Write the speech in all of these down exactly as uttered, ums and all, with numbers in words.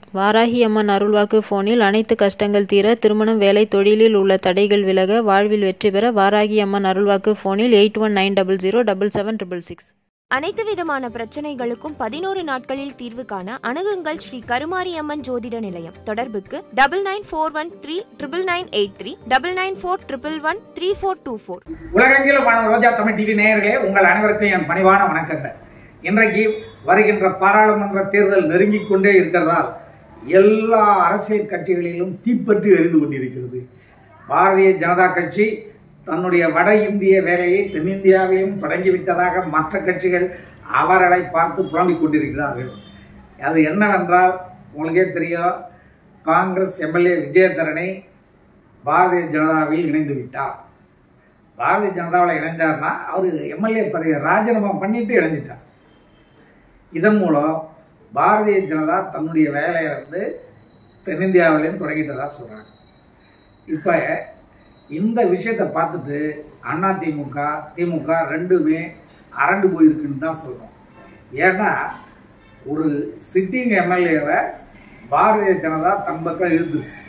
வாராகி அம்மன் அருள்வாக்கு போனில் அனைத்து கஷ்டங்கள் தீர, திருமணம், வேலை, தொழிலில் உள்ள தடைகள் விலக, வாழ்வில் வெற்றி பெற வாராகி அம்மன் அருள்வாக்கு போனில் eight one nine double zero double seven triple six. அனைத்து விதமான பிரச்சனைகளுக்கும் பதினோரு நாட்களில் தீர்வு காண அணுகுங்கள் ஸ்ரீ கருமாரி அம்மன் ஜோதிட நிலையம். தொடர்புக்கு double nine four one three triple nine eight three double nine four triple one three four two four. உலகெங்கிலும் ரோஜா தமிழ் டிவி நேயர்களே, உங்கள் அனைவருக்கும் என் பணிவான வணக்கங்கள். இன்றைக்கு வருகின்ற பாராளுமன்ற தேர்தல் நெருங்கிக் கொண்டே இருக்கிறதால் எல்லா அரசியல் கட்சிகளிலும் தீப்பற்றி எரிந்து கொண்டிருக்கிறது. பாரதிய ஜனதா கட்சி தன்னுடைய வட இந்திய வேலையை தென்னிந்தியாவிலும் தொடங்கிவிட்டதாக மற்ற கட்சிகள் அவர்களை பார்த்து புலம்பிக் கொண்டிருக்கிறார்கள். அது என்னவென்றால், உங்களுக்கே தெரியும், காங்கிரஸ் எம்எல்ஏ விஜயதரணி பாரதிய ஜனதாவில் இணைந்து விட்டார். பாரதிய ஜனதாவில் இணைஞ்சார்னா அவர் எம்எல்ஏ பதவியை ராஜினாமா பண்ணிட்டு இணைஞ்சிட்டார். இதன் மூலம் பாரதிய ஜனதா தன்னுடைய வேலையை வந்து தென்னிந்தியாவிலையும் தொடங்கிட்டதா சொல்கிறாங்க. இப்போ இந்த விஷயத்தை பார்த்துட்டு அதிமுக திமுக ரெண்டுமே அரண்டு போயிருக்குன்னு தான் சொல்கிறோம். ஏன்னா ஒரு சிட்டிங் எம்எல்ஏவை பாரதிய ஜனதா தன் பக்கம் இழுத்துருச்சு.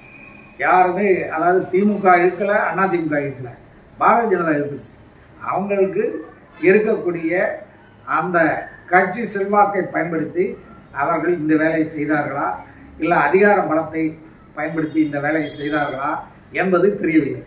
யாருமே, அதாவது திமுக இழுக்கலை, அதிமுக இழுக்கலை, பாரதிய ஜனதா இழுத்துருச்சு. அவங்களுக்கு இருக்கக்கூடிய அந்த கட்சி செல்வாக்கை பயன்படுத்தி அவர்கள் இந்த வேலையை செய்தார்களா, இல்லை அதிகார பலத்தை பயன்படுத்தி இந்த வேலையை செய்தார்களா என்பது தெரியவில்லை.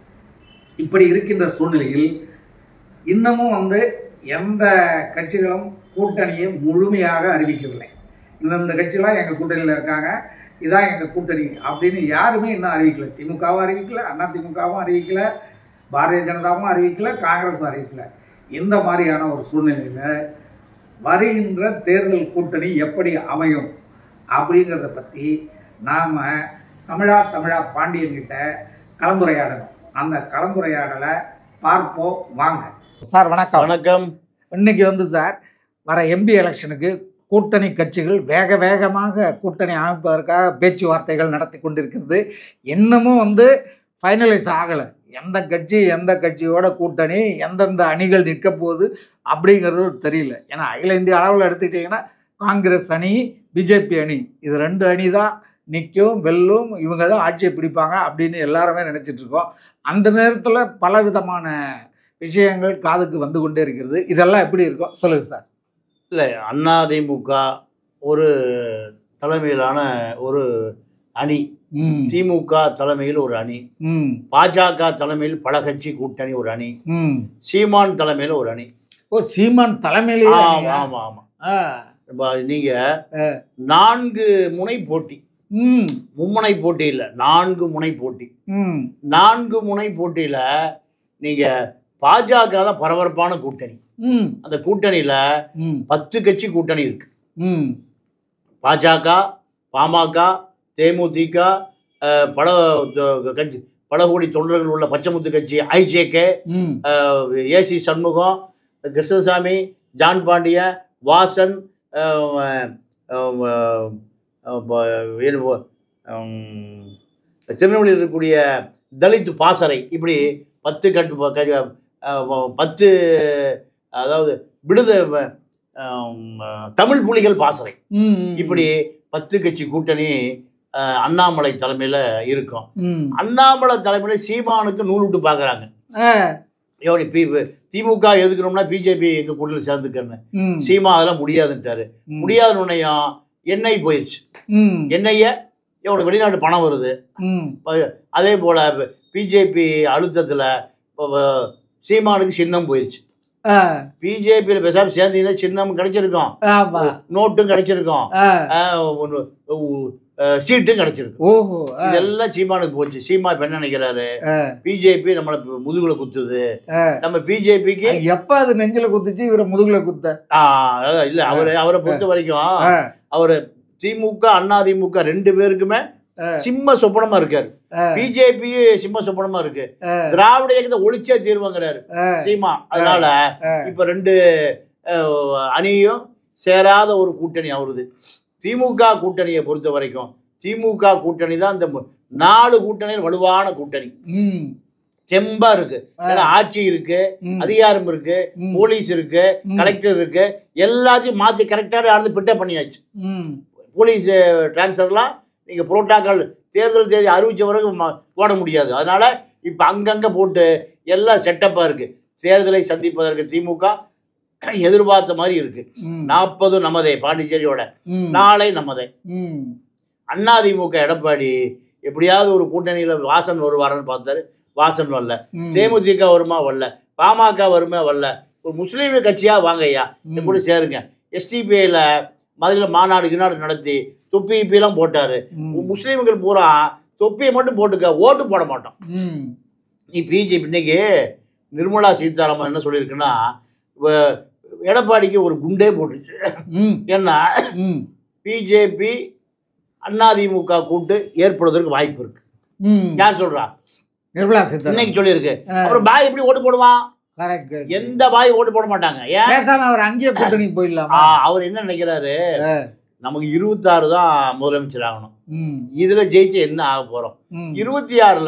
இப்படி இருக்கின்ற சூழ்நிலையில் இன்னமும் வந்து எந்த கட்சிகளும் கூட்டணியை முழுமையாக அறிவிக்கவில்லை. இந்தந்த கட்சிகளாம் எங்கள் கூட்டணியில் இருக்காங்க, இதான் எங்கள் கூட்டணி அப்படின்னு யாருமே இன்னும் அறிவிக்கலை. திமுகவும் அறிவிக்கலை, அதிமுகவும் அறிவிக்கலை, பாரதிய ஜனதாவும் அறிவிக்கலை, காங்கிரஸும் அறிவிக்கலை. இந்த மாதிரியான ஒரு சூழ்நிலையில் வருகின்ற தேர்தல் கூட்டணி எப்படி அமையும் அப்படிங்கிறத பற்றி நாம் தமிழா தமிழா பாண்டியன்கிட்ட கலந்துரையாடணும். அந்த கலந்துரையாடலை பார்ப்போம் வாங்க. சார் வணக்கம். வணக்கம். இன்னைக்கு வந்து சார் வர எம்பி எலெக்ஷனுக்கு கூட்டணி கட்சிகள் வேக வேகமாக கூட்டணி அமைப்பதற்காக பேச்சுவார்த்தைகள் நடத்தி கொண்டிருக்கிறது. இன்னமும் வந்து ஃபைனலைஸ் ஆகலை. எந்த கட்சி எந்த கட்சியோட கூட்டணி, எந்தெந்த அணிகள் நிற்க போகுது அப்படிங்கிறது தெரியல. ஏன்னா அகில இந்திய அளவில் எடுத்துக்கிட்டிங்கன்னா காங்கிரஸ் அணி, பிஜேபி அணி, இது ரெண்டு அணி தான் நிற்கும், வெல்லும், இவங்க தான் ஆட்சியை பிடிப்பாங்க அப்படின்னு எல்லாருமே நினச்சிட்ருக்கோம். அந்த நேரத்தில் பல விதமான விஷயங்கள் காதுக்கு வந்து கொண்டே இருக்கிறது. இதெல்லாம் எப்படி இருக்கும் சொல்லுங்கள் சார். இல்லை, அதிமுக ஒரு தலைமையிலான ஒரு அணி, திமுக தலைமையில் ஒரு அணி, பாஜக தலைமையில் பல கட்சி கூட்டணி ஒரு அணி, சீமான் தலைமையில் ஒரு அணி. ஓ, சீமான் தலைமையிலே? ஆமா ஆமா ஆமா. நீங்க நான்கு முனை போட்டி, மும்முனை போட்டி இல்லை, நான்கு முனை போட்டி. நான்கு முனை போட்டியில நீங்க பாஜக தான் பரபரப்பான கூட்டணி. அந்த கூட்டணியில பத்து கட்சி கூட்டணி இருக்கு. பாஜக, பாமக, தேமுதிக, பல கட்சி, பல கோடி தொண்டர்கள் உள்ள பச்சைமுத்து கட்சி, IJK, AC Shanmugam, Krishnasamy, John Pandian, Vasan, திருநெல்வேலியில் இருக்கக்கூடிய தலித் பாசறை, இப்படி பத்து கட்டு பத்து, அதாவது விடுத தமிழ் புலிகள் பாசறை, இப்படி பத்து கட்சி கூட்டணி அண்ணாமலை தலைமையில இருக்கும். அண்ணாமலை தலைமையில சீமானுக்கு நூல் விட்டு பாக்குறாங்க. திமுக எதுக்கணும்னா பிஜேபி எங்க கூட்டணியில் சேர்ந்துக்கன்னு. சீமா அதெல்லாம் முடியாதுன்ட்டாரு. முடியாத உன்னையும் எண்ணெய் போயிடுச்சு. எண்ணெய எவ்வளவு வெளிநாட்டு பணம் வருது. அதே போல பிஜேபி அழுத்தத்துல சீமானுக்கு சின்னம் போயிடுச்சு. பிஜேபியில பேசாம சேர்ந்தீங்கன்னா சின்னம் கிடைச்சிருக்கும், நோட்டும் கிடைச்சிருக்கும், சீட்டும் கிடைச்சிருக்கு. இதெல்லாம் சீமானுக்கு போச்சு. சீமா இப்ப என்ன நினைக்கிறாரு, பிஜேபி நம்மள முதுகுல குத்துது, நம்ம பிஜேபிக்கு எப்ப அது நெஞ்சில குத்துச்சு, இவரை முதுகுல குத்த இல்ல. அவரு அவரை பொறுத்த வரைக்கும் அவரு திமுக அதிமுக ரெண்டு பேருக்குமே சிம்ம சொப்பனமா இருக்காரு. பிஜேபி சிம்ம சொப்பனமா இருக்கு. திராவிட இயக்கத்தை ஒழிச்சே தீர்வாங்கிறாரு சீமா. அதனால இப்ப ரெண்டு அணியும் சேராத ஒரு கூட்டணி அவருது. திமுக கூட்டணியை பொறுத்த வரைக்கும் திமுக கூட்டணி தான் இந்த நாலு கூட்டணியில் வலுவான கூட்டணி. தெம்பா இருக்கு. ஏன்னா ஆட்சி இருக்கு, அதிகாரம் இருக்கு, போலீஸ் இருக்கு, கலெக்டர் இருக்கு, எல்லாத்தையும் மாத்தி கரெக்டான ஆளு பிட்ட பண்ணியாச்சு. போலீஸ் டிரான்ஸ்ஃபர்லாம் நீங்கள் புரோட்டோக்கால் தேர்தல் தேதி அறிவித்த வரைக்கும் போட முடியாது. அதனால் இப்போ அங்கங்கே போட்டு எல்லாம் செட்டப்பாக இருக்குது. தேர்தலை சந்திப்பதற்கு திமுக எதிர்பார்த்த மாதிரி இருக்குது. நாற்பது நமதே பாண்டிச்சேரியோட, நாளை நமதே. அதிமுக எடப்பாடி எப்படியாவது ஒரு கூட்டணியில் வாசன் வருவாரன்னு பார்த்தாரு, வாசன் வரல. தேமுதிக வருமா வரல, பாமக வருமா வரல. ஒரு முஸ்லீம் கட்சியாக வாங்க ஐயா, இது கூட சேருங்க. எஸ்டிபிஐயில் மதுரையில் மாநாடு கிநாடு நடத்தி தொப்பி இப்பிலாம் போட்டார். முஸ்லீம்கள் பூரா தொப்பியை மட்டும் போட்டுக்க, ஓட்டு போட மாட்டோம். நீ பிஜேபி இன்னைக்கு நிர்மலா சீதாராமன் என்ன சொல்லியிருக்குன்னா, எடப்பாடிக்கு ஒரு குண்டே போட்டுச்சு. ஏன்னா பிஜேபி அதிமுக கூட்டு ஏற்படுவதற்கு வாய்ப்பு இருக்கு. யார் சொல்றா? நிர்மலா சீதாராமன் இன்னைக்கு சொல்லியிருக்கு. அப்புறம் பாய் எப்படி ஓட்டு போடுவான்? எந்த பாய் ஓட்டு போட மாட்டாங்க. ஏன் அவர் அங்கேயே கூட்டணி போயிடலாம். அவர் என்ன நினைக்கிறாரு, நமக்கு இருபத்தி ஆறு தான் முதலமைச்சர் ஆகணும், இதுல ஜெயிச்சு என்ன ஆக போறோம். இருபத்தி ஆறுல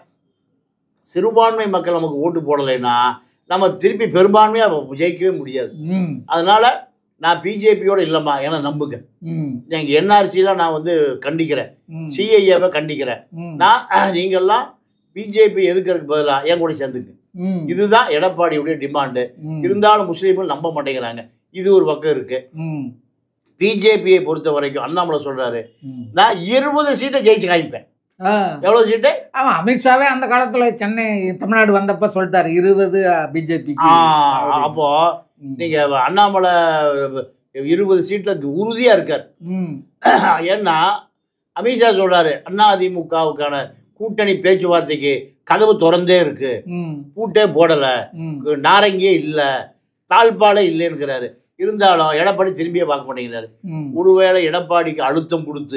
சிறுபான்மை மக்கள் நமக்கு ஓட்டு போடலைன்னா நம்ம திருப்பி பெரும்பான்மையா ஜெயிக்கவே முடியாது. அதனால நான் பிஜேபியோட இல்லைம்மா, ஏன்னா நம்புங்க. எங்கள் என்ஆர்சிலாம் நான் வந்து கண்டிக்கிறேன், சிஐஏவை கண்டிக்கிறேன். நான் நீங்கள்லாம் பிஜேபி எதுக்கிறதுக்கு பதிலாக என் கூட சேர்ந்துக்கு. இதுதான் எடப்பாடியுடைய டிமாண்டு. இருந்தாலும் முஸ்லீம்கள் நம்ப மாட்டேங்கிறாங்க. இது ஒரு பக்கம் இருக்கு. பிஜேபியை பொறுத்த வரைக்கும் அண்ணாமலை சொல்றாரு, நான் இருபது சீட்டை ஜெயிச்சு காமிப்பேன். எவ்வளவு சீட்டு? ஆமா, அமித்ஷாவே அந்த காலத்துல சென்னை தமிழ்நாடு வந்தப்ப சொல்லிட்டாரு இருபது பிஜேபி. அப்போ நீங்க அண்ணாமலை இருபது சீட்ல உறுதியா இருக்கார். ஏன்னா அமித்ஷா சொல்றாரு, அதிமுகவுக்கான கூட்டணி பேச்சுவார்த்தைக்கு கதவு திறந்தே இருக்கு, பூட்டே போடல, நாரங்கியே இல்ல, தாழ்பாலே இல்லைன்னுக்கிறாரு. இருந்தாலும் எடப்பாடி திரும்பியே பார்க்க மாட்டேங்கிறாரு. ஒருவேளை எடப்பாடிக்கு அழுத்தம் கொடுத்து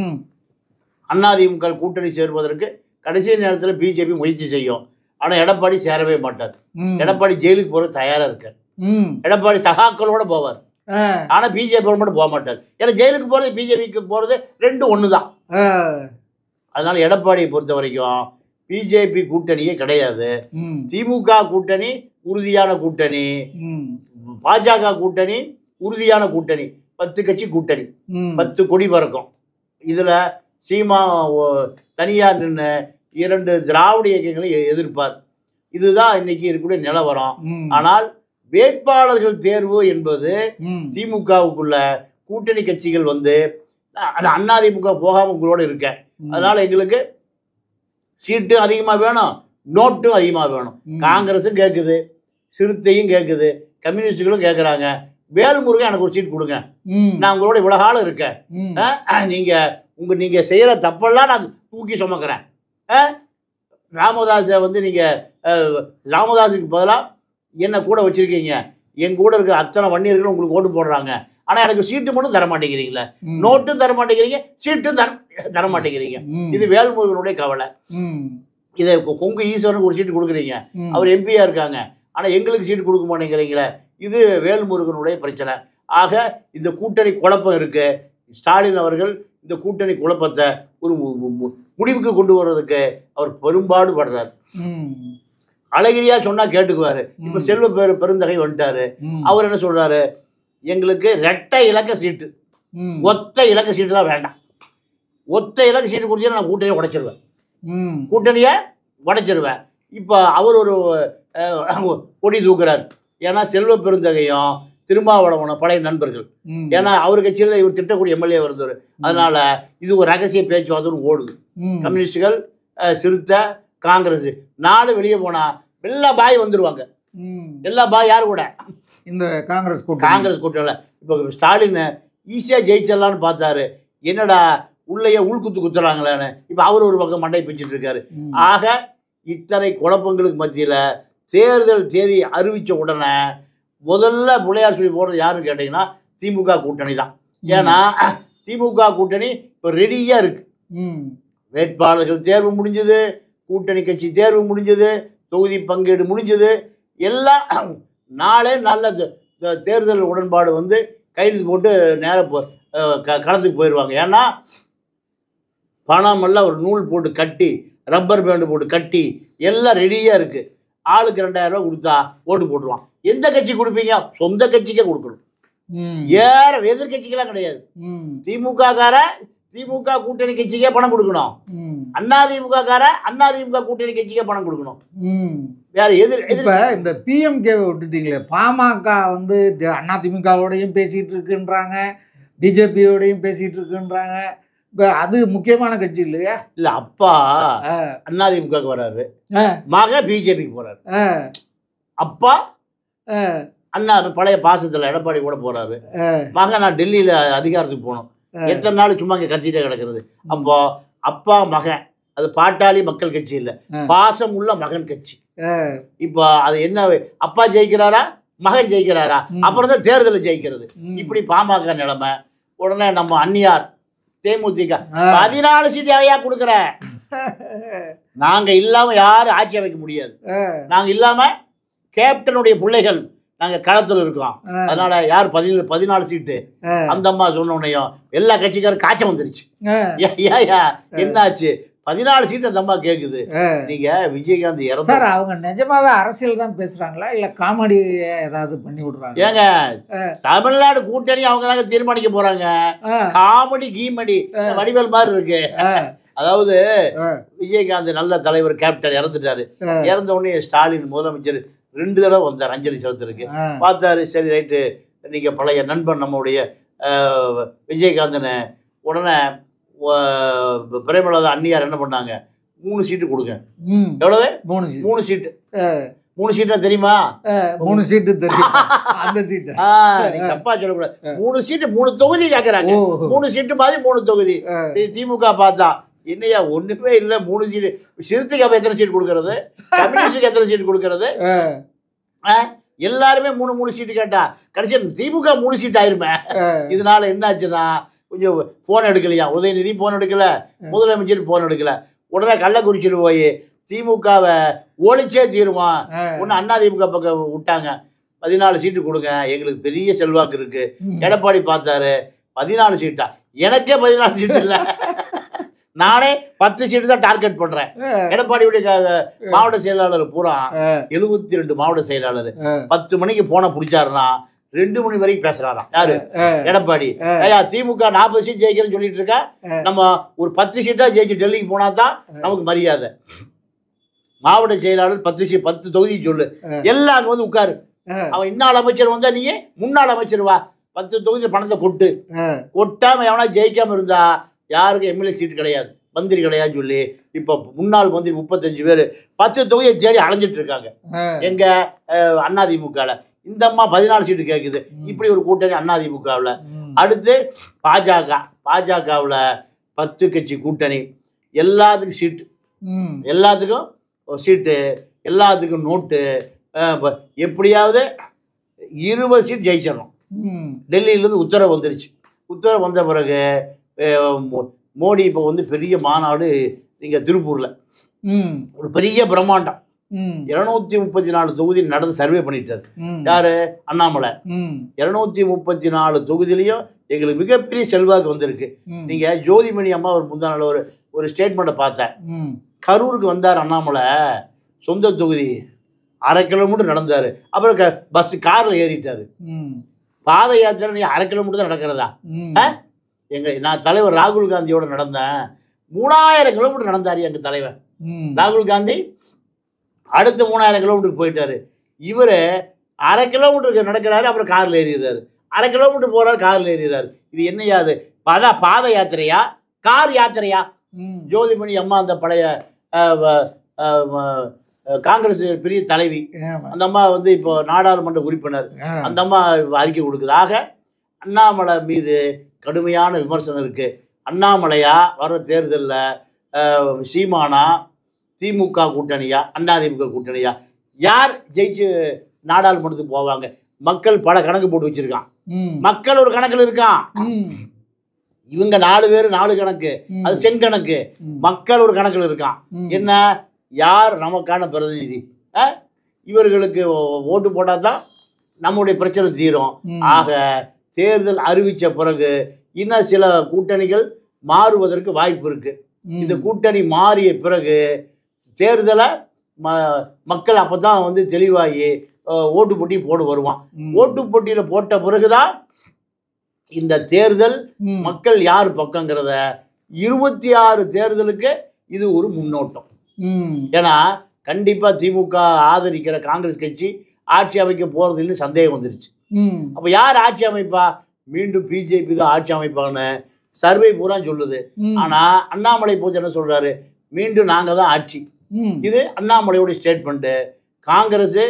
அதிமுக கூட்டணி சேர்வதற்கு கடைசி நேரத்தில் பிஜேபி முயற்சி செய்யும். ஆனா எடப்பாடி சேரவே மாட்டார். எடப்பாடி ஜெயிலுக்கு போறது தயாரா இருக்கார். எடப்பாடி சகாக்களோட போவார். ஆனா பிஜேபி மட்டும் போக மாட்டார். ஏன்னா ஜெயிலுக்கு போறது பிஜேபிக்கு போறது ரெண்டு ஒண்ணுதான். அதனால எடப்பாடியை பொறுத்த வரைக்கும் பிஜேபி கூட்டணியே கிடையாது. திமுக கூட்டணி உறுதியான கூட்டணி, பாஜக கூட்டணி உறுதியான கூட்டணி, பத்து கட்சி கூட்டணி, பத்து கொடி பறக்கும். இதுல சீமா தனியார் நின்று இரண்டு திராவிட இயக்கங்களை எதிர்ப்பார். இதுதான் இன்னைக்கு இருக்கக்கூடிய நிலவரம். ஆனால் வேட்பாளர்கள் தேர்வு என்பது திமுகவுக்குள்ள கூட்டணி கட்சிகள் வந்து அதிமுக போகாம உங்களோட இருக்க. அதனால எங்களுக்கு சீட்டு அதிகமா வேணும், நோட்டும் அதிகமா வேணும். காங்கிரஸும் கேட்குது, சிறுத்தையும் கேட்குது, கம்யூனிஸ்டுகளும் கேட்குறாங்க. வேல்முருகன் எனக்கு ஒரு சீட் கொடுங்க, நான் உங்களோட இவ்வளவு காலம் இருக்கேன், நீங்க உங்க நீங்க செய்யற தப்பெல்லாம் நான் தூக்கி சுமக்கிறேன். ராமதாஸை வந்து நீங்க ராமதாஸுக்கு பதிலாக என்ன கூட வச்சிருக்கீங்க, என் கூட இருக்கிற அத்தனை வன்னியர்களும் உங்களுக்கு ஓட்டு போடுறாங்க. ஆனால் எனக்கு சீட்டு மட்டும் தர மாட்டேங்கிறீங்களே, நோட்டும் தர மாட்டேங்கிறீங்க, சீட்டும் தர தர மாட்டேங்கிறீங்க. இது வேல்முருகனுடைய கவலை. இதை கொங்கு ஈஸ்வரனுக்கு ஒரு சீட்டு கொடுக்குறீங்க, அவர் எம்பியா இருக்காங்க, ஆனால் எங்களுக்கு சீட்டு கொடுக்க மாட்டேங்கிறீங்களே, இது வேல்முருகனுடைய பிரச்சனை. ஆக இந்த கூட்டணி குழப்பம் இருக்கு. ஸ்டாலின் அவர்கள் இந்த கூட்டணி குழப்பத்தை ஒரு முடிவுக்கு கொண்டு வர்றதுக்கு அவர் பெரும்பாடு படுறார். அழகிரியா சொன்னா கேட்டுக்குவாரு. இப்ப செல்வ பெரு பெருந்தகை வந்துட்டாரு. அவர் என்ன சொல்றாரு, எங்களுக்கு ரெட்டை இலக்க சீட்டு, ஒத்த இலக்க சீட்டு தான் வேண்டாம். ஒத்த இலக்க சீட்டு கொடுத்தா நான் கூட்டணியை உடைச்சிருவேன், கூட்டணியை உடைச்சிருவேன். இப்போ அவர் ஒரு கொடி தூக்குறார். ஏன்னா செல்வ பெருந்தகையும் திருமாவளவனும் பழைய நண்பர்கள். ஏன்னா அவர் கட்சியில் இவர் திட்டக்கூடிய எம்எல்ஏ வருவார். அதனால இது ஒரு ரகசிய பேச்சுவார்த்தை ஓடுது. கம்யூனிஸ்டுகள், சிறுத்தை, காங்கிரஸ் நாலு வெளியே போனா எல்லா பாய் வந்துருவாங்க. எல்லா பாய் யாரு கூட? இந்த காங்கிரஸ் காங்கிரஸ் கூட்டணியில். இப்போ ஸ்டாலின் ஈஸியாக ஜெயிச்சிடலான்னு பார்த்தாரு. என்னடா உள்ளேயே உள்குத்து குத்துறாங்களேன்னு இப்போ அவர் ஒரு பக்கம் மண்டை பிச்சுட்டு இருக்காரு. ஆக இத்தனை குழப்பங்களுக்கு மத்தியில் தேர்தல் தேதி அறிவித்த உடனே முதல்ல பிள்ளையார் சொல்லி போடுறது யாருன்னு கேட்டிங்கன்னா திமுக கூட்டணி தான். ஏன்னா திமுக கூட்டணி இப்போ ரெடியாக இருக்கு. வேட்பாளர்கள் தேர்வு முடிஞ்சது, கூட்டணி கட்சி தேர்வு முடிஞ்சது, தொகுதி பங்கீடு முடிஞ்சது, எல்லாம் நாளே நல்ல தேர்தல் உடன்பாடு வந்து கைது போட்டு நேராக களத்துக்கு போயிடுவாங்க. ஏன்னா பணம் எல்லாம் ஒரு நூல் போட்டு கட்டி, ரப்பர் பேண்டு போட்டு கட்டி எல்லாம் ரெடியாக இருக்குது. ஆளுக்கு ரெண்டாயிரம் ரூபா கொடுத்தா ஓட்டு போட்டுருவான். எந்த கட்சி கொடுப்பீங்க? சொந்த கட்சிக்கே கொடுக்கணும். ஏற எதிர்கட்சிக்கெல்லாம் கிடையாது. திமுக கார திமுக கூட்டணி கட்சிக்கே பணம் கொடுக்கணும், அண்ணா திமுக கார அண்ணா திமுக கூட்டணி கட்சிக்கே பணம் கொடுக்கணும். வேற எதிர் இப்ப இந்த பிஎம்கேவை விட்டுட்டீங்களே, பாமக வந்து அண்ணா திமுகவோடையும் பேசிட்டு இருக்குன்றாங்க, பிஜேபியோடையும் பேசிட்டு இருக்குன்றாங்க. இப்ப அது முக்கியமான கட்சி இல்லையா? இல்ல, அப்பா அண்ணா திமுக வராரு, மக பிஜேபிக்கு போறாரு. அப்பா அண்ணா பழைய பாசத்துல எடப்பாடி கூட போறாரு, மக நான் டெல்லியில அதிகாரத்துக்கு போகணும், எத்தனை நாள் சும்மா இங்க கத்திட்டே கிடக்கிறது. அப்போ அப்பா மகன், அது பாட்டாளி மக்கள் கட்சி இல்ல, பாசம் உள்ள மகன் கட்சி. இப்போ அது என்ன, அப்பா ஜெயிக்கிறாரா மகன் ஜெயிக்கிறாரா, அப்புறம் தான் தேர்தலில் ஜெயிக்கிறது. இப்படி பாமக நிலைமை. உடனே நம்ம அந்நியார் தேமுதிக பதினாலு சீட்டு அவையா கொடுக்குற, நாங்க இல்லாம யாரும் ஆட்சி அமைக்க முடியாது, நாங்க இல்லாம கேப்டனுடைய பிள்ளைகள் நாங்க களத்துல இருக்கோம், அதனால யார் பதினேழு பதினாலு சீட்டு. அந்த அம்மா சொன்ன உடனேயும் எல்லா கட்சிக்காரும் காய்ச்சல் வந்துருச்சு. ஏயா என்னாச்சு, பதினாலு சீட்டு அந்த அம்மா கேக்குது. நீங்க விஜயகாந்த் இறந்து சார், அவங்க நிஜமாவே அரசியல் தான் பேசுறாங்களா இல்ல காமெடி ஏதாவது பண்ணி விடுறாங்க? ஏங்க, தமிழ்நாடு கூட்டணி அவங்க தாங்க தீர்மானிக்க போறாங்க. காமெடி கீமெடி வடிவேல் மாதிரி இருக்கு. அதாவது விஜயகாந்த் நல்ல தலைவர், கேப்டன் இறந்துட்டாரு. இறந்த உடனே ஸ்டாலின் முதலமைச்சர் ரெண்டு தடவை வந்தார் அஞ்சலி செலுத்துறதுக்கு. பார்த்தாரு, சரி ரைட்டு, நீங்க பழைய நண்பன் நம்முடைய விஜயகாந்தனை. உடனே பிரேமலதா அண்ணியார் என்ன பண்ணாங்க, மூணு சீட்டு கொடுங்க. எவ்வளவு? மூணு மூணு சீட்டு மூணு சீட்டா தெரியுமா? மூணு சீட்டு தெரியும். அந்த சீட்டு தப்பா சொல்லக்கூடாது. மூணு சீட்டு மூணு தொகுதி கேட்கறாங்க. மூணு சீட்டு மாதிரி மூணு தொகுதி. திமுக பார்த்தா என்னையா ஒண்ணுமே இல்லை, மூணு சீட்டு. சிறுத்தைக்கு அப்ப எத்தனை சீட்டு கொடுக்கறது, கம்யூனிஸ்டுக்கு எத்தனை சீட்டு கொடுக்கறது? எல்லாருமே மூணு மூணு சீட்டு கேட்டா கடைசியா திமுக மூணு சீட் ஆயிருமே. இதனால என்னாச்சுன்னா, கொஞ்சம் போன் எடுக்கலையா, உதயநிதி போன் எடுக்கல, முதலமைச்சர் போன் எடுக்கல. உடனே கள்ளக்குறிச்சியில் போய் திமுகவை ஒழிச்சே தீருமா, ஒன்று அண்ணா திமுக பக்கம் விட்டாங்க. பதினாலு சீட்டு கொடுங்க, எங்களுக்கு பெரிய செல்வாக்கு இருக்கு. எடப்பாடி பார்த்தாரு, பதினாலு சீட்டா, எனக்கே பதினாலு சீட்டு இல்லை, நானே பத்து சீட்டு தான் டார்கெட் பண்றேன். எடப்பாடியுடைய மாவட்ட செயலாளர் பூரா எழுபத்தி ரெண்டு மாவட்ட செயலாளர் பத்து மணிக்கு போன பிடிச்சாருன்னா ரெண்டு மணி வரைக்கும் பேசுறாராம். யாரு? எடப்பாடி. ஐயா, திமுக நாற்பது சீட் ஜெயிக்கிறேன்னு சொல்லிட்டு இருக்கா, நம்ம ஒரு பத்து சீட்டா ஜெயிச்சு டெல்லிக்கு போனா தான் நமக்கு மரியாதை. மாவட்ட செயலாளர் பத்து சீட் பத்து தொகுதி சொல்லு, எல்லாம் அங்க வந்து உட்காரு. அவன் இன்னாள் அமைச்சர் வந்தா நீ முன்னாள் அமைச்சர் வா, பத்து தொகுதியில் பணத்தை கொட்டு. கொட்டாம எவனா ஜெயிக்காம இருந்தா யாருக்கும் எம்எல்ஏ சீட்டு கிடையாது, மந்திரி கிடையாதுன்னு சொல்லி இப்போ முன்னாள் மந்திரி முப்பத்தஞ்சு பேர் பத்து தொகுதியை தேடி அலைஞ்சிட்டு இருக்காங்க. எங்க அதிமுகவில் இந்த அம்மா பதினாலு சீட்டு கேட்குது. இப்படி ஒரு கூட்டணி அதிமுகவில். அடுத்து பாஜக, பாஜகவில் பத்து கட்சி கூட்டணி, எல்லாத்துக்கும் சீட்டு, எல்லாத்துக்கும் சீட்டு, எல்லாத்துக்கும் நோட்டு. எப்படியாவது இருபது சீட் ஜெயிச்சிடணும். டெல்லியிலேருந்து உத்தரவு வந்துருச்சு. உத்தரவு வந்த பிறகு மோடி இப்போ வந்து பெரிய மாநாடு இங்கே திருப்பூரில், ஒரு பெரிய பிரம்மாண்டம், இருநூத்தி முப்பத்தி நாலு தொகுதி நடந்து சர்வே பண்ணிட்டாரு. யாரு? அண்ணாமலை. இருநூத்தி முப்பத்தி நாலு தொகுதியிலையும் எங்களுக்கு மிகப்பெரிய செல்வாக்கு வந்திருக்கு. நீங்க ஜோதிமணி அம்மா ஒரு முந்தா நாள் ஒரு ஒரு ஸ்டேட்மெண்ட்டை பார்த்தேன். கரூருக்கு வந்தார் அண்ணாமலை, சொந்த தொகுதி, அரை கிலோமீட்டர் நடந்தாரு. அப்புறம் க பஸ் காரில் ஏறிட்டாரு. பாத யாத்திரை நீ அரை கிலோமீட்டர் தான் நடக்கிறதா? எங்க நான் தலைவர் ராகுல் காந்தியோட நடந்தேன், மூணாயிரம் கிலோமீட்டர் நடந்தாரு எங்க தலைவர் ராகுல் காந்தி. அடுத்து மூணாயிரம் கிலோமீட்டருக்கு போயிட்டாரு. இவர் அரை கிலோமீட்டருக்கு நடக்கிறாரு, அப்புறம் காரில் ஏறிடுறாரு. அரை கிலோமீட்டர் போறாரு, காரில் ஏறிடுறாரு. இது என்னையாது? பாத பாத யாத்திரையா, கார் யாத்திரையா? ஜோதிமணி அம்மா அந்த பழைய காங்கிரஸ் பெரிய தலைவி, அந்த அம்மா வந்து இப்போ நாடாளுமன்ற உறுப்பினர். அந்த அம்மா அறிக்கை கொடுக்குது. ஆக அண்ணாமலை மீது கடுமையான விமர்சனம் இருக்கு. அண்ணாமலையா வர தேர்தலில் சீமானா, திமுக கூட்டணியா, அதிமுக கூட்டணியா, யார் ஜெயிச்சு நாடாளுமன்றத்துக்கு போவாங்க? மக்கள் பல கணக்கு போட்டு வச்சிருக்கான். மக்கள் ஒரு கணக்கில் இருக்கான். இவங்க நாலு பேர் நாலு கணக்கு, அது செங்கணக்கு. மக்கள் ஒரு கணக்கில் இருக்கான். என்ன? யார் நமக்கான பிரதிநிதி? இவர்களுக்கு ஓட்டு போட்டால் தான் நம்முடைய பிரச்சனை தீரும். ஆக தேர்தல் அறிவித்த பிறகு இன்னும் சில கூட்டணிகள் மாறுவதற்கு வாய்ப்பு இருக்கு. இந்த கூட்டணி மாறிய பிறகு தேர்தலை ம மக்கள் அப்போ தான் வந்து தெளிவாகி ஓட்டு போட்டி போடு வருவான். ஓட்டு போட்டியில் போட்ட பிறகுதான் இந்த தேர்தல் மக்கள் யார் பக்கங்கிறத இருபத்தி ஆறு தேர்தலுக்கு இது ஒரு முன்னோட்டம். ஏன்னா கண்டிப்பாக திமுக ஆதரிக்கிற காங்கிரஸ் கட்சி ஆட்சி அமைக்க போகிறதுன்னு சந்தேகம் வந்துருச்சு. அப்போ யார் ஆட்சி அமைப்பா? மீண்டும் பிஜேபி தான் ஆட்சி அமைப்பான்னு சர்வே பூரா சொல்லுது. ஆனால் அண்ணாமலை போது என்ன சொல்கிறாரு? மீண்டும் நாங்கள் தான் ஆட்சி. இது அண்ணாமலையோட ஸ்டேட்மெண்ட்டு. காங்கிரஸு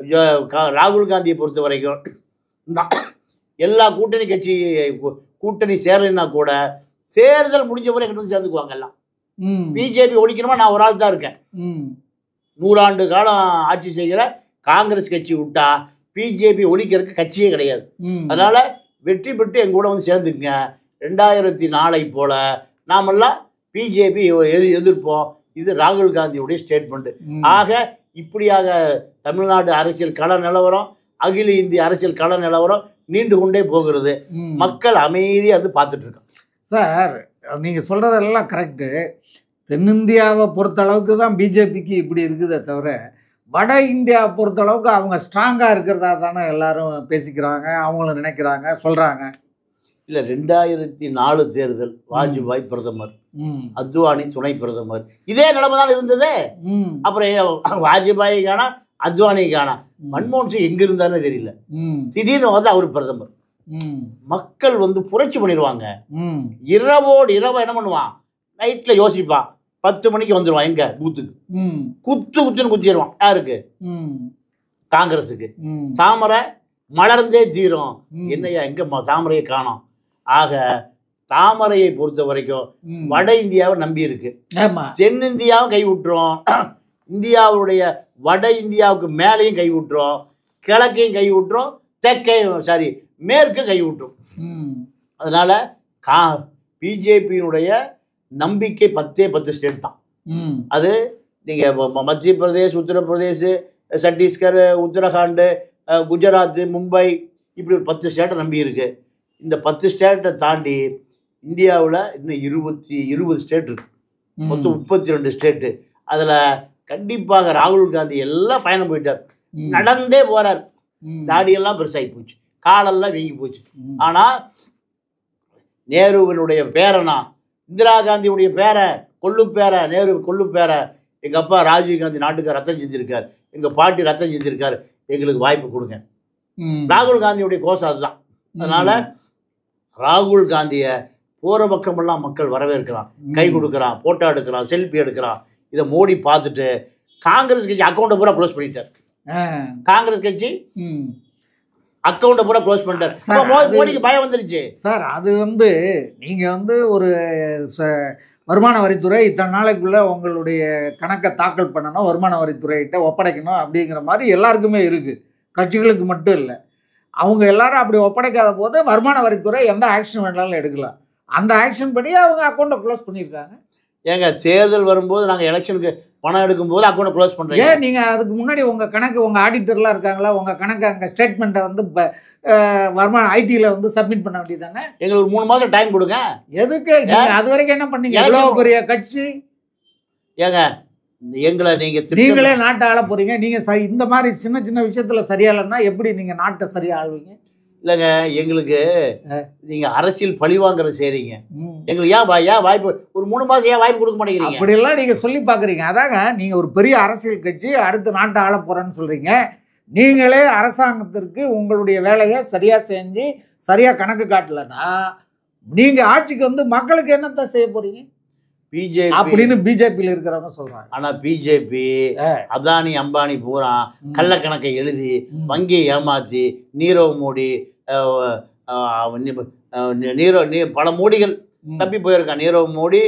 ராகுல் காந்தியை பொறுத்த வரைக்கும் எல்லா கூட்டணி கட்சி கூட்டணி சேரலைன்னா கூட தேர்தல் முடிஞ்ச வரை எங்கிட்ட வந்து சேர்ந்துக்குவாங்க எல்லாம். பிஜேபி ஒழிக்கணுமா? நான் ஒரு ஆள் தான் இருக்கேன். நூறாண்டு காலம் ஆட்சி செய்கிற காங்கிரஸ் கட்சி விட்டா பிஜேபி ஒழிக்கிறதுக்கு கட்சியே கிடையாது. அதனால வெற்றி பெற்று எங்க கூட வந்து சேர்ந்துக்குங்க. ரெண்டாயிரத்தி நாலை போல நாமெல்லாம் பிஜேபி எது எதிர்ப்போம். இது ராகுல் காந்தியுடைய ஸ்டேட்மெண்ட். ஆக இப்படியாக தமிழ்நாடு அரசியல் கள நிலவரம், அகில இந்திய அரசியல் கள நிலவரம் நீண்டு கொண்டே போகிறது. மக்கள் அமைதியாக அது பார்த்துட்டு இருக்காங்க. சார், நீங்கள் சொல்கிறதெல்லாம் கரெக்டு. தென்னிந்தியாவை பொறுத்தளவுக்கு தான் பிஜேபிக்கு இப்படி இருக்குதே தவிர, வட இந்தியாவை பொறுத்தளவுக்கு அவங்க ஸ்ட்ராங்காக இருக்கிறதா தானே எல்லாரும் பேசிக்கிறாங்க, அவங்களும் நினைக்கிறாங்க, சொல்கிறாங்க. இல்லை, ரெண்டாயிரத்தி நாலு தேர்தல் வாஜ்பாய் பிரதமர், அத்வானி துணை பிரதமர், இதே நிலைமை தான் இருந்தது. அப்புறம் வாஜ்பாய் காணா, அத்வானி காணா, மன்மோகன் சிங் எங்க இருந்தாருன்னு தெரியல. திடீர்னு வந்து அவர் பிரதமர். மக்கள் வந்து புரட்சி பண்ணிடுவாங்க. இரவோடு இரவு என்ன பண்ணுவான்? நைட்ல யோசிப்பான். பத்து மணிக்கு வந்துடுவான் எங்க பூத்துக்கு. குத்து குத்துன்னு குத்திடுவான். யாருக்கு? காங்கிரஸுக்கு. தாமரை மலர்ந்தே தீரும். என்னையா எங்க தாமரையை காணோம். ஆக தாமரையை பொறுத்த வரைக்கும் வட இந்தியாவை நம்பி இருக்கு. தென்னிந்தியாவும் கை விட்டுரும். இந்தியாவுடைய வட இந்தியாவுக்கு மேலேயும் கை விட்டுரும், கிழக்கையும் கை விட்டுரும், தெற்கையும் சாரி மேற்கு கை விட்டுரும். அதனால கா பிஜேபியினுடைய நம்பிக்கை பத்தே பத்து ஸ்டேட் தான். அது நீங்கள் மத்திய பிரதேஷ், உத்தரப்பிரதேஷ், சத்தீஸ்கர், உத்தரகாண்டு, குஜராத், மும்பை, இப்படி ஒரு பத்து ஸ்டேட்டை நம்பி இருக்கு. இந்த பத்து ஸ்டேட்டை தாண்டி இந்தியாவில் இன்னும் இருபத்தி இருபது ஸ்டேட் இருக்கு. மொத்தம் முப்பத்தி ரெண்டு ஸ்டேட்டு. அதில் கண்டிப்பாக ராகுல் காந்தி எல்லாம் பயணம் போயிட்டார். நடந்தே போறார். தாடியெல்லாம் பெருசாகி போச்சு, காலெல்லாம் வீங்கி போச்சு. ஆனால் நேருவினுடைய பேரனா, இந்திரா காந்தியுடைய பேரை, கொள்ளு பேரை, நேரு கொள்ளு பேரை, எங்கள் அப்பா ராஜீவ் காந்தி நாட்டுக்கு ரத்தம் செஞ்சிருக்கார், எங்கள் பாட்டி ரத்தம் செஞ்சிருக்கார், எங்களுக்கு வாய்ப்பு கொடுங்க. ராகுல் காந்தியுடைய கோஷம் அதுதான். அதனால் ராகுல் காந்தியை போகிற பக்கமெல்லாம் மக்கள் வரவேற்கிறான், கை கொடுக்குறான், ஃபோட்டோ எடுக்கிறான், செல்ஃபி எடுக்கிறான். இதை மோடி பார்த்துட்டு காங்கிரஸ் கட்சி அக்கௌண்ட்டை பூரா க்ளோஸ் பண்ணிட்டார். காங்கிரஸ் கட்சி அக்கௌண்ட்டை பூரா க்ளோஸ் பண்ணிட்டார். மோடிக்கு பயம் வந்துருச்சு. சார், அது வந்து நீங்கள் வந்து ஒரு வருமான வரித்துறை இத்தனை நாளைக்குள்ளே உங்களுடைய கணக்கை தாக்கல் பண்ணணும், வருமான வரித்துறைகிட்ட ஒப்படைக்கணும் அப்படிங்கிற மாதிரி எல்லாருக்குமே இருக்குது. கட்சிகளுக்கு மட்டும் இல்லை. அவங்க எல்லாரும் அப்படி ஒப்படைக்காத போது வருமான வரித்துறை எந்த ஆக்ஷன் வேணாலும் எடுக்கலாம். அந்த ஆக்ஷன் படி அவங்க அக்கௌண்ட்டை க்ளோஸ் பண்ணியிருக்காங்க. ஏங்க, தேர்தல் வரும்போது நாங்கள் எலெக்ஷனுக்கு பணம் எடுக்கும்போது அக்கௌண்ட்டை க்ளோஸ் பண்ணுறோம். ஏன் நீங்கள் அதுக்கு முன்னாடி உங்கள் கணக்கு, உங்கள் ஆடிட்டர்லாம் இருக்காங்களா, உங்கள் கணக்கு அங்கே ஸ்டேட்மெண்ட்டை வந்து வருமான ஐடியில் வந்து சப்மிட் பண்ண வேண்டியதானே? எங்களுக்கு ஒரு மூணு மாதம் டைம் கொடுங்க. எதுக்கு? அது வரைக்கும் என்ன பண்ணீங்க? எவ்வளோ பெரிய கட்சி ஏங்க, எங்களை நீங்கள் நீங்களே நாட்டை ஆள போகிறீங்க. நீங்கள் சரி இந்த மாதிரி சின்ன சின்ன விஷயத்தில் சரியாலன்னா எப்படி நீங்கள் நாட்டை சரியாக ஆளுவீங்க? இல்லைங்க, எங்களுக்கு நீங்கள் அரசியல் பழிவாங்கிறது செய்கிறீங்க. எங்களுக்கு ஏன் ஏன் வாய்ப்பு ஒரு மூணு மாதம் ஏன் வாய்ப்பு கொடுக்க மாட்டேங்கிறீங்க? அப்படியெல்லாம் நீங்கள் சொல்லி பார்க்குறீங்க. அதாங்க, நீங்கள் ஒரு பெரிய அரசியல் கட்சி, அடுத்து நாட்டை ஆள போகிறேன்னு சொல்கிறீங்க. நீங்களே அரசாங்கத்திற்கு உங்களுடைய வேலையை சரியாக செஞ்சு சரியாக கணக்கு காட்டலைன்னா நீங்கள் ஆட்சிக்கு வந்து மக்களுக்கு என்னத்தை செய்ய போகிறீங்க? பிஜேபி அப்படின்னு பிஜேபியில் இருக்கிறவங்க சொல்கிறாங்க. ஆனால் பிஜேபி அதானி அம்பானி பூரா கள்ளக்கணக்கை எழுதி வங்கியை ஏமாற்றி நீரவ் மோடி நீரவ் நீ பல மோடிகள் தப்பி போயிருக்கான். நீரவ் மோடி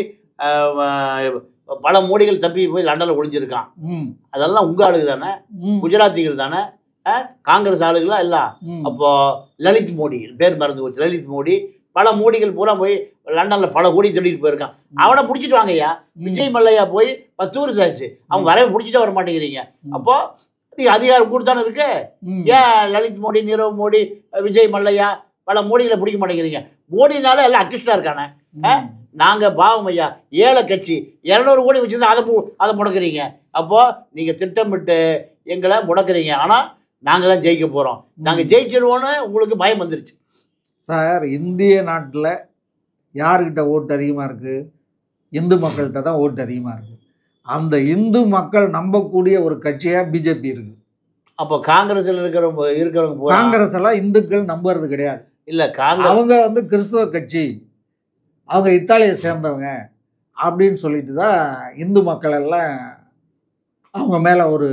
பல மோடிகள் தப்பி போய் லண்டனில் ஒளிஞ்சிருக்கான். அதெல்லாம் உங்கள் ஆளுகள் தானே, குஜராத்திகள் தானே, காங்கிரஸ் ஆளுகளா இல்லை? அப்போ லலித் மோடி பேர் மறந்து போச்சு. லலித் மோடி பல மோடிகள் பூரா போய் லண்டனில் பல கோடி தேடிட்டு போயிருக்கான். அவனை பிடிச்சிட்டு வாங்கய்யா. விஜய் மல்லையா போய் பத்து வருஷம் ஆச்சு, அவன் வர பிடிச்சிட்டே வர மாட்டேங்கிறீங்க. அப்போ அதிகாரம் கூடுதானே இருக்கு. ஏன் லலித் மோடி, நீரவ் மோடி, விஜய் மல்லையா பல மோடிகளை பிடிக்க மாட்டேங்கிறீங்க? மோடினால எல்லாம் அக்யூஸ்டாக இருக்கானே. நாங்கள் பாவம் ஐயா, ஏழை கட்சி இரநூறு கோடி வச்சுருந்தா அதை அதை முடக்கிறீங்க. அப்போது நீங்கள் திட்டமிட்டு எங்களை முடக்கிறீங்க. ஆனால் நாங்கள் தான் ஜெயிக்க போகிறோம், நாங்கள் ஜெயிச்சிருவோன்னு உங்களுக்கு பயம் வந்துருச்சு. சார், இந்திய நாட்டில் யாருக்கிட்ட ஓட்டு அதிகமாக இருக்குது? இந்து மக்கள்கிட்ட தான் ஓட்டு அதிகமாக இருக்குது. அந்த இந்து மக்கள் நம்பக்கூடிய ஒரு கட்சியாக பிஜேபி இருக்குது. அப்போ காங்கிரஸில் இருக்கிறவங்க இருக்கிறவங்க காங்கிரஸ் எல்லாம் இந்துக்கள் நம்புறது கிடையாது. இல்லை, காங்கிரஸ் அவங்க வந்து கிறிஸ்துவ கட்சி, அவங்க இத்தாலியை சேர்ந்தவங்க அப்படின்னு சொல்லிட்டு தான் இந்து மக்கள் எல்லாம் அவங்க மேலே ஒரு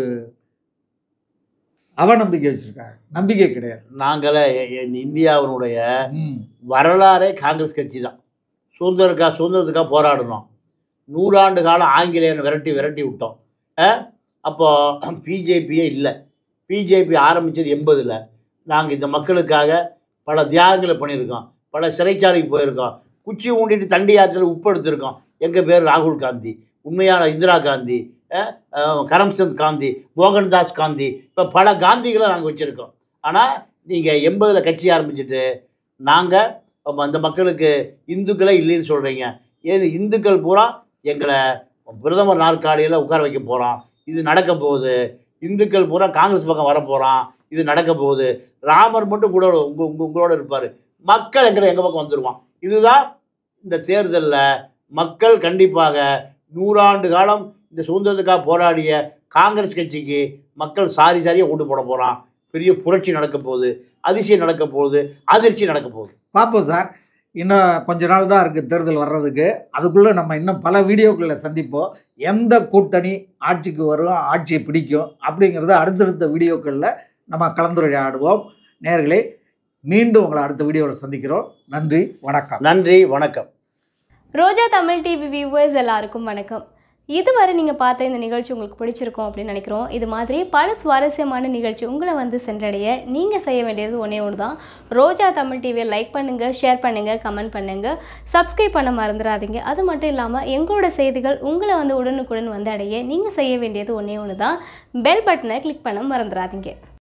அவநம்பிக்கை வச்சுருக்காங்க. நம்பிக்கை கிடையாது. நாங்களே இந்தியாவினுடைய வரலாறே காங்கிரஸ் கட்சி தான். சுதந்திரக்கா சுதந்திரத்துக்காக போராடணும். நூறாண்டு காலம் ஆங்கிலேயனை விரட்டி விரட்டி விட்டோம். அப்போது பிஜேபியே இல்லை. பிஜேபி ஆரம்பித்தது எண்பதில். நாங்கள் இந்த மக்களுக்காக பல தியாகங்களை பண்ணியிருக்கோம், பல சிறைச்சாலைக்கு போயிருக்கோம், குச்சி ஊண்டிட்டு தண்டி யாத்திரையில் உப்பு எடுத்திருக்கோம். எங்கள் பேர் ராகுல் காந்தி, உண்மையான இந்திரா காந்தி, கரம்சந்த் காந்தி, மோகன்தாஸ் காந்தி, இப்போ பல காந்திகளை நாங்கள் வச்சுருக்கோம். ஆனால் நீங்கள் எண்பதில் கட்சி ஆரம்பிச்சுட்டு நாங்கள் அந்த மக்களுக்கு இந்துக்களே இல்லைன்னு சொல்கிறீங்க. ஏது இந்துக்கள் பூரா எங்களை பிரதமர் நாற்காலியில் உட்கார வைக்க போகிறோம், இது நடக்க போகுது. இந்துக்கள் பூரா காங்கிரஸ் பக்கம் வரப்போகிறான், இது நடக்க போகுது. ராமர் மட்டும் கூட உங்கள் உங்கள் உங்களோட இருப்பார், மக்கள் எங்களை எங்கள் பக்கம் வந்துடுவான். இதுதான் இந்த தேர்தலில் மக்கள் கண்டிப்பாக நூறாண்டு காலம் இந்த சுதந்திரத்துக்காக போராடிய காங்கிரஸ் கட்சிக்கு மக்கள் சாரி சாரியாக ஓட்டு போட போகிறான். பெரிய புரட்சி நடக்க போகுது, அதிசயம் நடக்க போகுது, அதிர்ச்சி நடக்க போகுது. பார்ப்போம் சார். இன்னும் கொஞ்ச நாள் தான் இருக்குது தேர்தல் வர்றதுக்கு. அதுக்குள்ளே நம்ம இன்னும் பல வீடியோக்களில் சந்திப்போம். எந்த கூட்டணி ஆட்சிக்கு வரும், ஆட்சியை பிடிக்கும் அப்படிங்கிறத அடுத்தடுத்த வீடியோக்களில் நம்ம கலந்துரையாடுவோம். நேயர்களே, மீண்டும் உங்களை அடுத்த வீடியோவில் சந்திக்கிறோம். நன்றி, வணக்கம். நன்றி, வணக்கம். ரோஜா தமிழ் டிவி வியூவர்ஸ் எல்லாருக்கும் வணக்கம். இதுவரை நீங்கள் பார்த்த இந்த நிகழ்ச்சி உங்களுக்கு பிடிச்சிருக்கும் அப்படின்னு நினைக்கிறோம். இது மாதிரி பல சுவாரஸ்யமான நிகழ்ச்சி உங்களை வந்து சென்றடைய நீங்கள் செய்ய வேண்டியது ஒன்றே ஒன்று தான். ரோஜா தமிழ் டிவியை லைக் பண்ணுங்கள், ஷேர் பண்ணுங்கள், கமெண்ட் பண்ணுங்கள், சப்ஸ்கிரைப் பண்ண மறந்துடாதீங்க. அது மட்டும் இல்லாமல் எங்களோட செய்திகள் உங்களை வந்து உடனுக்குடன் வந்து அடைய நீங்கள் செய்ய வேண்டியது ஒன்றே ஒன்று தான், பெல் பட்டனை கிளிக் பண்ண மறந்துடாதீங்க.